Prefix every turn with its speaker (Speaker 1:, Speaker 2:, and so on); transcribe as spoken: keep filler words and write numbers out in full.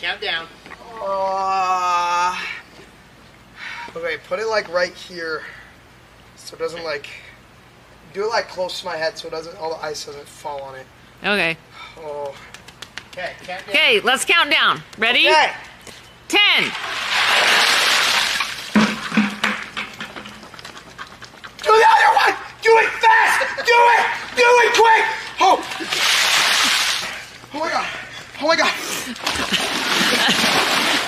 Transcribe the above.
Speaker 1: count down.
Speaker 2: Uh, okay, put it like right here, so it doesn't like. Do it like close to my head, so it doesn't. All the ice doesn't fall on it.
Speaker 3: Okay.
Speaker 2: Oh.
Speaker 1: Okay, count down.
Speaker 3: Okay, let's count down. Ready?
Speaker 2: Okay.
Speaker 3: Ten.
Speaker 2: Do the other one! Do it fast! Do it! Do it quick! Oh! Oh my god! Oh my god!